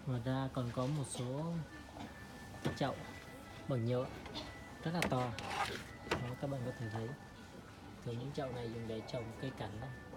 Ngoài ra còn có một số cái chậu bằng nhựa rất là to. Đó, các bạn có thể thấy thường những chậu này dùng để trồng cây cảnh đó.